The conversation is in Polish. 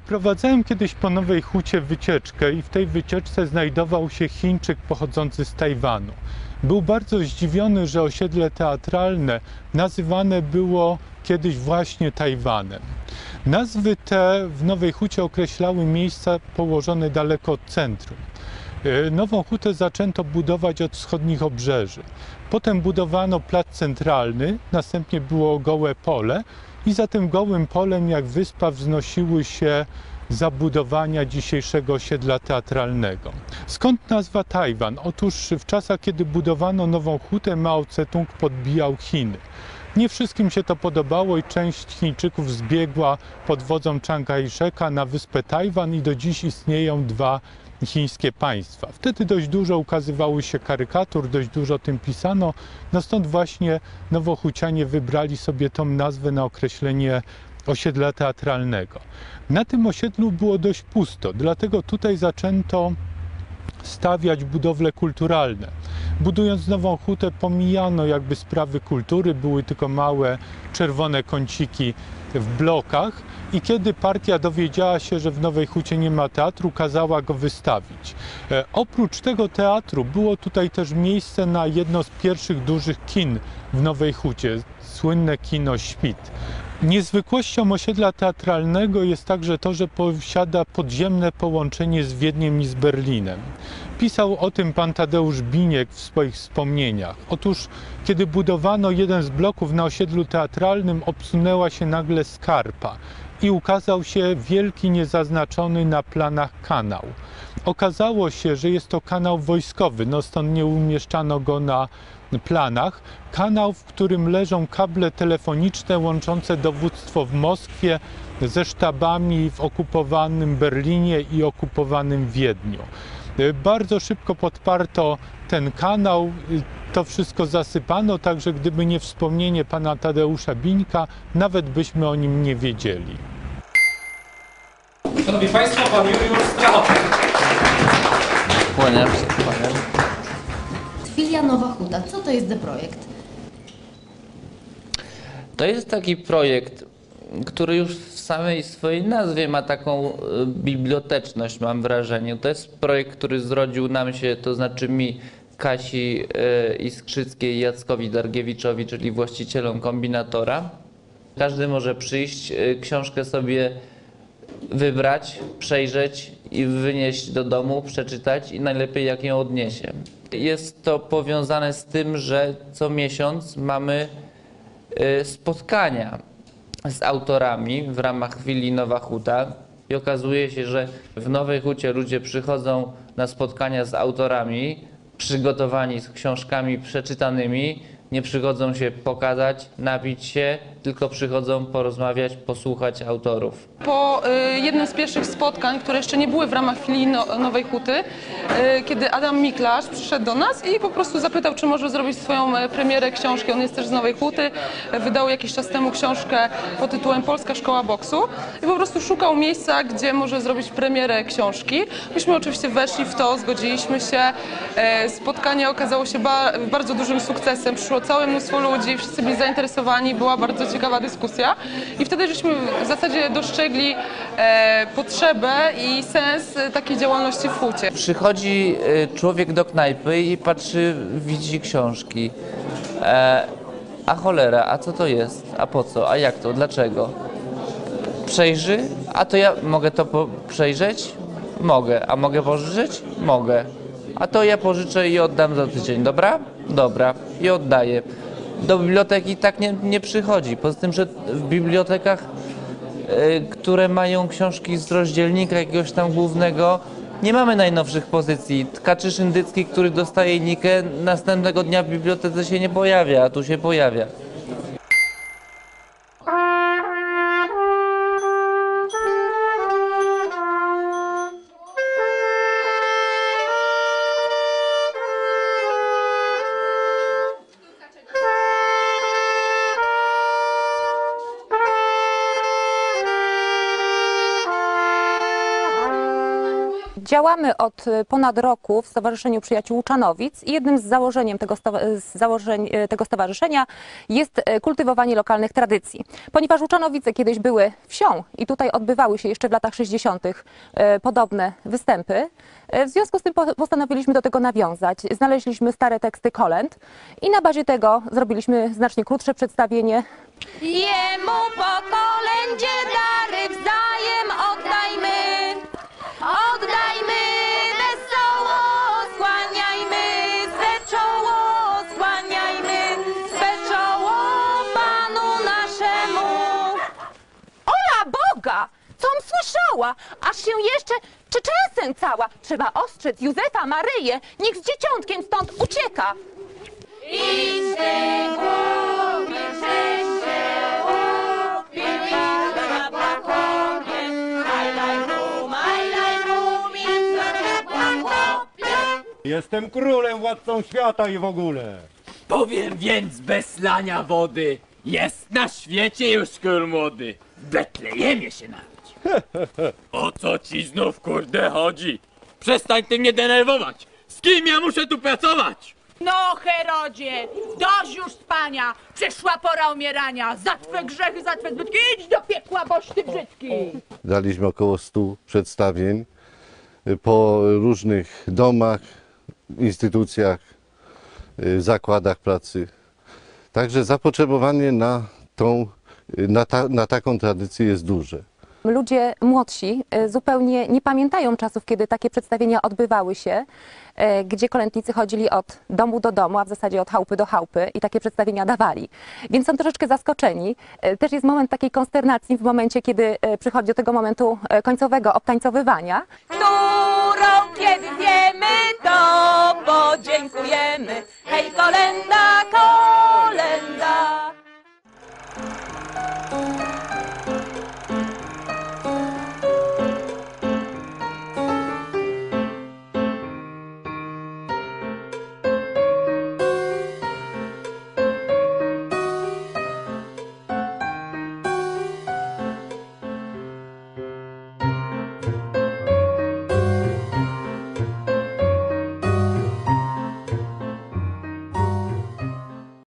Przeprowadzałem kiedyś po Nowej Hucie wycieczkę i w tej wycieczce znajdował się Chińczyk pochodzący z Tajwanu. Był bardzo zdziwiony, że osiedle teatralne nazywane było kiedyś właśnie Tajwanem. Nazwy te w Nowej Hucie określały miejsca położone daleko od centrum. Nową Hutę zaczęto budować od wschodnich obrzeży. Potem budowano plac centralny, następnie było gołe pole i za tym gołym polem jak wyspa wznosiły się zabudowania dzisiejszego osiedla teatralnego. Skąd nazwa Tajwan? Otóż w czasach, kiedy budowano Nową Hutę, Mao Tse-tung podbijał Chiny. Nie wszystkim się to podobało i część Chińczyków zbiegła pod wodzą Chiang Kai-sheka na wyspę Tajwan i do dziś istnieją dwa chińskie państwa. Wtedy dość dużo ukazywało się karykatur, dość dużo o tym pisano, no stąd właśnie nowohucianie wybrali sobie tą nazwę na określenie osiedla teatralnego. Na tym osiedlu było dość pusto, dlatego tutaj zaczęto stawiać budowle kulturalne. Budując Nową Hutę pomijano jakby sprawy kultury, były tylko małe czerwone kąciki w blokach i kiedy partia dowiedziała się, że w Nowej Hucie nie ma teatru, kazała go wystawić. Oprócz tego teatru było tutaj też miejsce na jedno z pierwszych dużych kin w Nowej Hucie, słynne kino Świt. Niezwykłością osiedla teatralnego jest także to, że posiada podziemne połączenie z Wiedniem i z Berlinem. Pisał o tym pan Tadeusz Biniek w swoich wspomnieniach. Otóż, kiedy budowano jeden z bloków na osiedlu teatralnym, obsunęła się nagle skarpa i ukazał się wielki, niezaznaczony na planach kanał. Okazało się, że jest to kanał wojskowy, no stąd nie umieszczano go na planach. Kanał, w którym leżą kable telefoniczne łączące dowództwo w Moskwie ze sztabami w okupowanym Berlinie i okupowanym Wiedniu. Bardzo szybko podparto ten kanał, to wszystko zasypano, także gdyby nie wspomnienie pana Tadeusza Bińka, nawet byśmy o nim nie wiedzieli. Szanowni Państwo, pan Juliusz Strachowski. Kłaniam się, kłaniam. Filia Nowa Huta. Co to jest za projekt? To jest taki projekt, który już w samej swojej nazwie ma taką biblioteczność, mam wrażenie. To jest projekt, który zrodził nam się, to znaczy mi, Kasi Iskrzyckiej i Jackowi Dargiewiczowi, czyli właścicielom kombinatora. Każdy może przyjść, książkę sobie wybrać, przejrzeć i wynieść do domu, przeczytać i najlepiej jak ją odniesie. Jest to powiązane z tym, że co miesiąc mamy spotkania z autorami w ramach Filii Nowa Huta i okazuje się, że w Nowej Hucie ludzie przychodzą na spotkania z autorami przygotowani z książkami przeczytanymi, nie przychodzą się pokazać, napić się, tylko przychodzą porozmawiać, posłuchać autorów. Po jednym z pierwszych spotkań, które jeszcze nie były w ramach Filii Nowej Huty, kiedy Adam Miklasz przyszedł do nas i po prostu zapytał, czy może zrobić swoją premierę książki. On jest też z Nowej Huty, wydał jakiś czas temu książkę pod tytułem Polska Szkoła Boksu i po prostu szukał miejsca, gdzie może zrobić premierę książki. Myśmy oczywiście weszli w to, zgodziliśmy się. Spotkanie okazało się bardzo dużym sukcesem. Przyszło całe mnóstwo ludzi, wszyscy byli zainteresowani, była bardzo ciekawa dyskusja i wtedy żeśmy w zasadzie dostrzegli potrzebę i sens takiej działalności w Hucie. Przychodzi człowiek do knajpy i patrzy, widzi książki. A cholera, a co to jest? A po co? A jak to? Dlaczego? Przejrzy? A to ja mogę to przejrzeć? Mogę. A mogę pożyczyć? Mogę. A to ja pożyczę i oddam za tydzień, dobra? Dobra. I oddaję. Do biblioteki tak nie przychodzi. Poza tym, że w bibliotekach, które mają książki z rozdzielnika jakiegoś tam głównego, nie mamy najnowszych pozycji. Tkaczysz indycki, który dostaje nikę, następnego dnia w bibliotece się nie pojawia, a tu się pojawia. Działamy od ponad roku w Stowarzyszeniu Przyjaciół Łuczanowic i jednym z założeń tego stowarzyszenia jest kultywowanie lokalnych tradycji. Ponieważ Łuczanowice kiedyś były wsią i tutaj odbywały się jeszcze w latach 60. Podobne występy, w związku z tym postanowiliśmy do tego nawiązać. Znaleźliśmy stare teksty kolęd i na bazie tego zrobiliśmy znacznie krótsze przedstawienie. Jemu po kolędzie dary wzajem oddajmy, oddajmy wesoło, skłaniajmy swe czoło, skłaniajmy swe czoło Panu naszemu. Ola Boga! Com słyszała? Aż się jeszcze czeczesem cała. Trzeba ostrzec Józefa, Maryję, niech z dzieciątkiem stąd ucieka. Idźcie głupie, czeście głupie, idźcie na pakopie, ajlaj bum, idźcie na pakopie. Jestem królem, władcą świata i w ogóle. Powiem więc bez lania wody, jest na świecie już król młody. W Betlejemie się narodził. O co ci znów kurde chodzi? Przestań ty mnie denerwować. Z kim ja muszę tu pracować? No, Herodzie, dość już spania, przyszła pora umierania, za twe grzechy, za twe zbytki, idź do piekła, boś ty brzydki. Daliśmy około 100 przedstawień po różnych domach, instytucjach, zakładach pracy. Także zapotrzebowanie na taką tradycję jest duże. Ludzie młodsi zupełnie nie pamiętają czasów, kiedy takie przedstawienia odbywały się, gdzie kolędnicy chodzili od domu do domu, a w zasadzie od chałupy do chałupy i takie przedstawienia dawali. Więc są troszeczkę zaskoczeni. Też jest moment takiej konsternacji w momencie, kiedy przychodzi do tego momentu końcowego obtańcowywania. Którą kiedy wiemy, to podziękujemy. Hej kolenda!